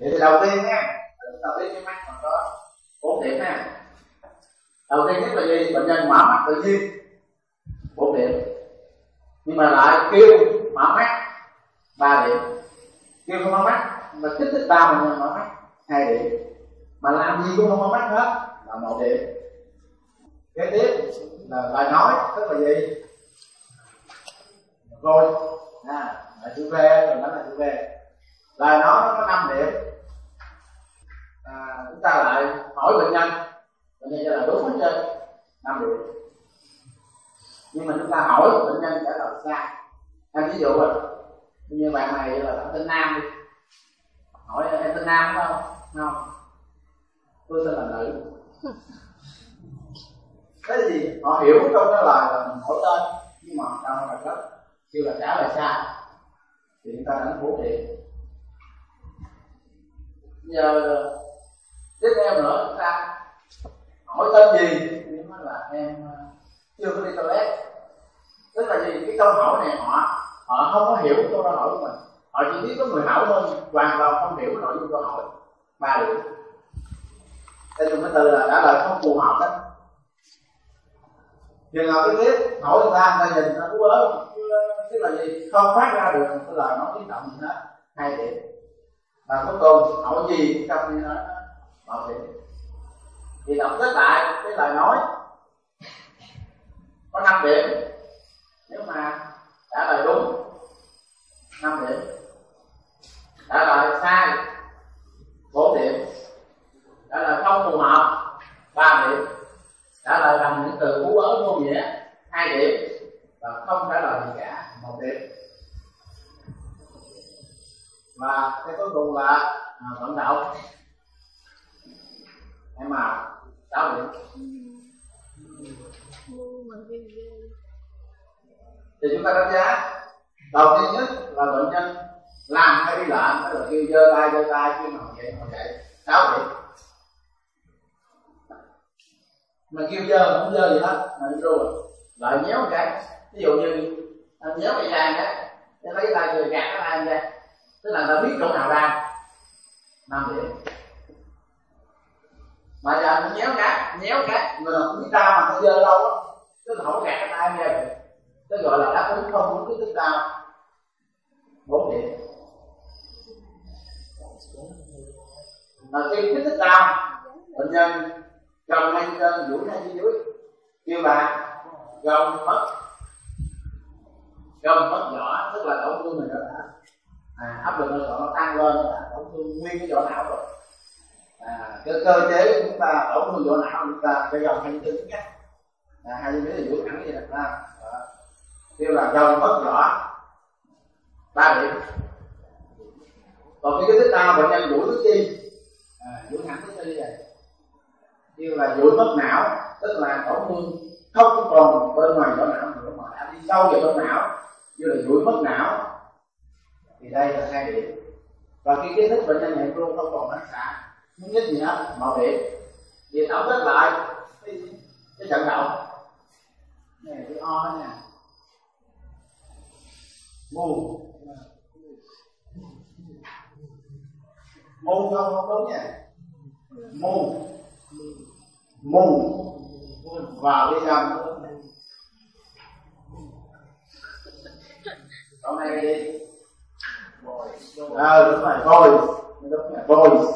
Vậy thì đầu tiên nha, đầu tiên cái mắt còn có 4 điểm nha. Đầu tiên nhất là gì? Bệnh nhân mở mắt tự nhiên 4 điểm, nhưng mà lại kêu mở mắt 3 điểm, kêu không mở mắt mà kích thích đau bệnh nhân mở mắt 2 điểm, mà làm gì cũng không mở mắt hết là 1 điểm. Kế tiếp là lời nói, tức là gì? Rồi là chữ V, rồi đó là chữ V. Lời nói nó có 5 điểm. Chúng ta lại hỏi bệnh nhân cho là đúng hết trơn 5 điểm, nhưng mà chúng ta hỏi bệnh nhân trả lời sai. Ví dụ như bạn này là bạn tên Nam đi, hỏi em tên Nam đúng không? Không, tôi tên là nữ. Thế gì họ hiểu trong cái lời là mình hỏi tên, nhưng mà trong là rất kêu là trả lời sai thì chúng ta đánh 4 điểm. Giờ tiếp theo nữa chúng ta hỏi tên gì nhưng mà là em chưa có đi toilet, tức là gì? Cái câu hỏi này họ không có hiểu câu hỏi của mình, họ chỉ biết có người hỏi thôi, hoàn toàn không hiểu nội dung câu hỏi. 3 điểm. Đây dùng cái từ là trả lời không phù hợp đó. Trường hợp kế tiếp hỏi người ta nhìn nó cú ớ, tức là gì? Không phát ra được cái lời nói tiếng động gì hết, 2 điểm. Và cuối cùng hỏi gì trong như nó 1 điểm. Thì đọc kết lại cái lời nói có 5 điểm, nếu mà trả lời đúng 5 điểm, trả lời sai 4 điểm, trả lời không phù hợp 3 điểm, trả lời bằng những từ cú ớ vô nghĩa 2 điểm, và không trả lời gì cả 1 điểm. Và cái cuối cùng là vận động, em mà 6 điểm. Thì chúng ta đánh giá đầu tiên nhất là bệnh nhân làm hay đi làm, đó là kêu giơ tay khi mà họ dậy 6 điểm. Mà kêu giơ không giơ gì hết mà đi rồi lại nhéo một cái, ví dụ như nhéo cái da cái lấy cái tay gạt cái tay ra, tức là ta biết chỗ nào đau 5 điểm. Mà giờ nó nhéo cái người nào cũng biết đau mà ta giơ lâu á, tức là không có gạt cái tay ra, cái gọi là đáp ứng không đúng kích thích đau 4 điểm. Mà khi kích thích đau bệnh nhân gồng hai chân duỗi hai chân dưới, kêu là gồng mất nhỏ, tức là tổn thương này nó đã áp lực hơi thở nó tăng lên, nó đã tổn thương nguyên cái vỏ não rồi. Cái cơ chế của chúng ta tổn thương vỏ não, chúng ta phải gồng hai chân nhé, hai chân dưới là duỗi thẳng vậy nè, kêu là gồng mất nhỏ 3 điểm. Còn cái thứ ba bệnh nhân duỗi tứ chi, duỗi thẳng tứ chi này, kêu là duỗi mất não, tức là tổn thương không còn bên ngoài vỏ não nữa mà đã đi sâu vào trong não, như là duỗi mất não, thì đây là 2 điểm. Và khi kiến thức bệnh nhân này luôn không còn phản xạ muốn nhất gì hết 1 điểm. Vì tổng kết lại cái vận động này, cái o đó nha, mù không đúng nha, mù vào đi ra câu này đi đúng rồi, voice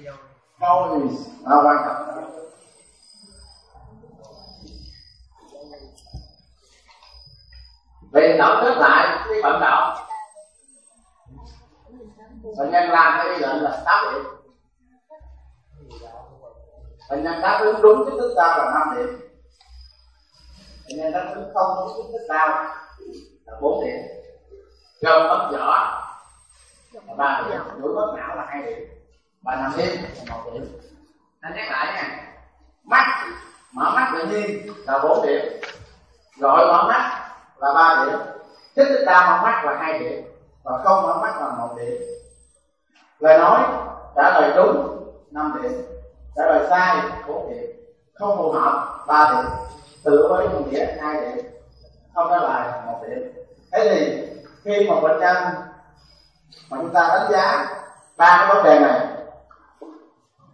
quan trọng. Vì tổng kết lại cái vận động bệnh nhân làm cái lệnh là 8 điểm, bệnh nhân đáp ứng đúng kích thích đau là 5 điểm, bệnh nhân đáp ứng không đúng kích thích đau là 4 điểm, gồng mất vỏ là 3 điểm, duỗi mất não là 2 điểm, và nằm im là 1 điểm. Anh nhắc lại nha, mở mắt tự nhiên là 4 điểm, gọi mở mắt là 3 điểm, kích thích đau mở mắt là 2 điểm, và không mở mắt là 1 điểm. Lời nói trả lời đúng 5 điểm, trả lời sai 4 điểm, không phù hợp 3 điểm, tự với một nghĩa 2 điểm, không trả lời 1 điểm. Thế thì khi một bệnh nhân mà chúng ta đánh giá 3 cái vấn đề này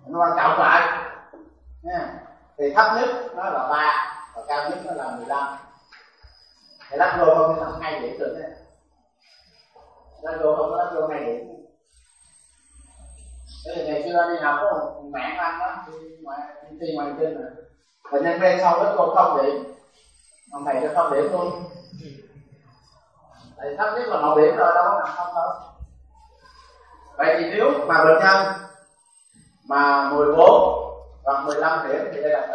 nó cộng lại nha. Thì thấp nhất nó là 3 và cao nhất nó là 15. Thì lắp vô không là 2 điểm được nha. Lắp vô không có lắp vô 2 điểm. Thế thì ngày xưa đi học có một mẹ anh đó đi ngoài trên rồi bệnh nhân bên sau đó cô không điểm, ông thầy cho không điểm luôn. Thầy thấp nhất là 1 điểm rồi, đâu có nằm không đâu. Vậy thì nếu mà bệnh nhân mà 14 hoặc 15 điểm thì đây là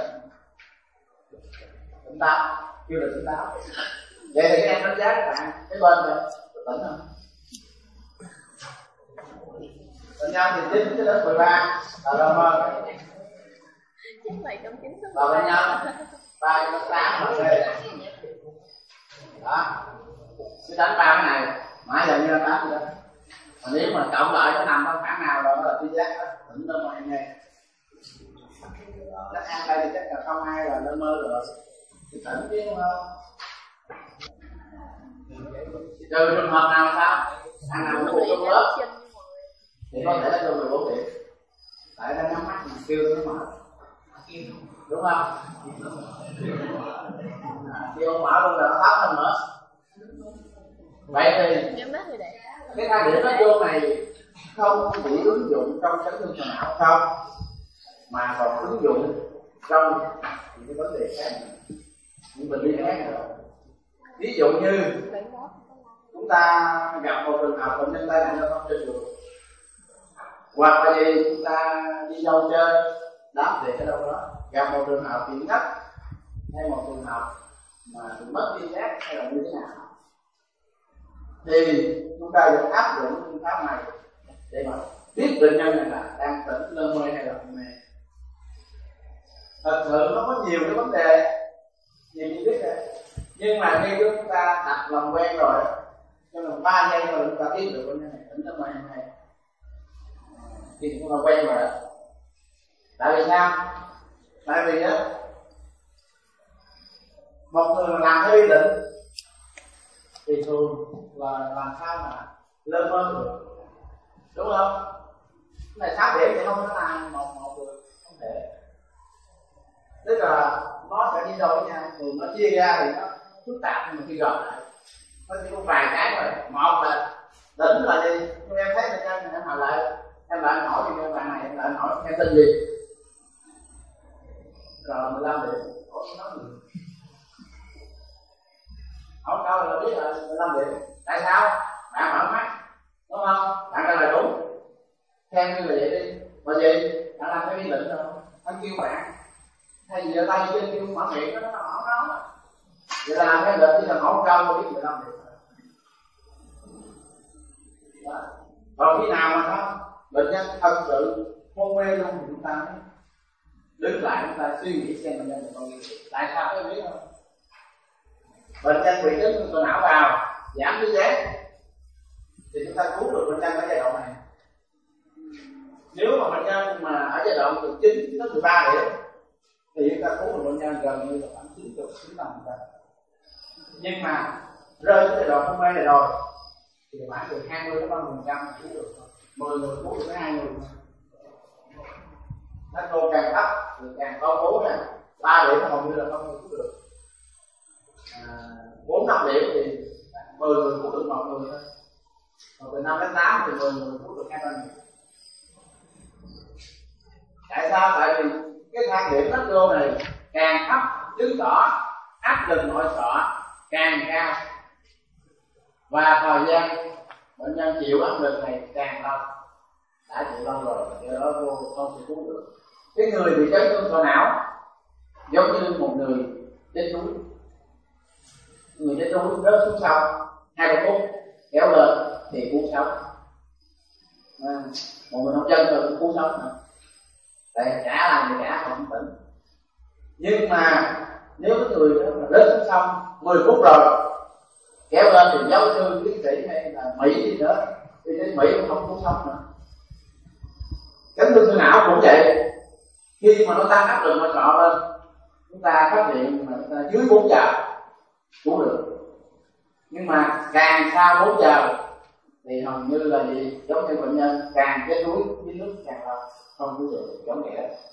tỉnh táo, kêu là tỉnh táo. Vậy thì các em đánh giá các bạn cái bên này tỉnh không? Bệnh nhân thì 9 cho đến 13 là lơ mơ. Và bệnh nhân 3 cho đến 8 là D. Đó. Cứ đánh 3 cái này mãi giờ như 8 vậy đó. Mà nếu mà cộng lại nó nằm trong khoảng nào rồi nó là trí giác đó, tỉnh lơ mơ nghe. Chắc ăn đây thì chắc là không ai là lơ mơ rồi. Thì tỉnh chứ đúng không? Trừ trường hợp nào sao? Thằng nào cũng trong lớp thì có thể là cho 14 điểm. Tại nó nhắm mắt mình kêu nó mở. Đúng không? Khi ông mở luôn là nó thấp hơn nữa. Vậy thì cái thang điểm nói chung này không chỉ ứng dụng trong chấn thương sọ não không, mà còn ứng dụng trong những cái vấn đề khác, những bệnh lý khác nữa. Ví dụ như chúng ta gặp một trường hợp bệnh nhân tai nạn giao thông trên đường, hoặc là gì chúng ta đi đâu chơi đám tiệc ở đâu đó, gặp một trường hợp bị ngất hay một trường hợp mà bị mất tri giác hay là như thế nào, thì chúng ta được áp dụng phương pháp này để mà biết bệnh nhân này là đang tỉnh lơ mơ hay là hôn mê. Thật sự nó có nhiều cái vấn đề nhiều chi tiết này, nhưng mà khi chúng ta đặt lòng quen rồi, trong vòng 3 giây rồi chúng ta biết được bệnh nhân này tỉnh lơ mơ hay hôn mê thì chúng ta quen rồi. Tại vì sao? Tại vì á, một người làm theo ý định thì thường là làm sao mà lơ mơ được, đúng không? Cái này 6 điểm thì không có làm một được, không thể. Tức là nó sẽ đi đâu với nhau, thường nó chia ra thì nó phức tạp, nhưng mà khi gặp lại nó chỉ có vài cái thôi. Một là tỉnh là gì? Em thấy người ta em hỏi lại, em lại hỏi gì các bạn này, em lại hỏi em tên gì? Rồi 15 điểm, có nói gì? Hỏi câu là biết là 15 điểm. Tại sao? Bạn mở mắt, đúng không? Bạn trả lời đúng. Theo như là vậy đi. Bởi vì bạn làm cái ý định rồi, anh kêu bạn hay gì ở tay trên kêu mở miệng nó hỏi nó. Vậy là làm cái định chỉ là hỏi câu mà biết 15 điểm. Còn khi nào mà nó bệnh nhân thật sự hôn mê luôn thì chúng ta mới đứng lại, chúng ta suy nghĩ xem bệnh nhân còn gì. Tại sao các biết không? Bệnh nhân bị chấn thương sọ não vào giảm trí giác thì chúng ta cứu được bệnh nhân ở giai đoạn này. Nếu mà bệnh nhân mà ở giai đoạn từ 9 đến 13 điểm thì chúng ta cứu được bệnh nhân gần như là khoảng 90-95%. Nhưng mà rơi đến giai đoạn hôn mê này rồi thì khoảng từ 20-30% cứu được, 10 người cứu được 2 người. Nó cô càng thấp thì càng có cứu nè, 3 điểm hầu như là không cứu được, 4-5 điểm thì 10 người cứu được 1 người thôi, còn từ 5 đến 8 thì 10 người cứu được 2-3 người. Tại sao? Tại vì cái thang điểm nó vô này càng thấp chứng tỏ áp lực nội sọ càng cao và thời gian bệnh nhân chịu áp lực này càng lâu, đã chịu lâu rồi, do đó vô không thể cứu được. Cái người bị chấn thương sọ não giống như một người chết đuối, người chết đuối rớt xuống sông 2-3 phút kéo lên thì cứu sống, một người nông dân rồi cũng cứu sống nữa. Tại cả làm thì cả không tỉnh. Nhưng mà nếu cái người đó mà rớt xuống sông 10 phút rồi kéo lên thì giáo sư tiến sĩ hay là Mỹ gì nữa đi đến Mỹ cũng không cứu sống nữa. Chấn thương sọ não cũng vậy, khi mà nó tăng áp lực nội sọ lên chúng ta phát hiện mà chúng ta dưới 4 giờ cứu được, nhưng mà càng sau 4 giờ thì hầu như là gì, giống như bệnh nhân càng chết đuối dưới nước càng lâu không có được chống nghĩa.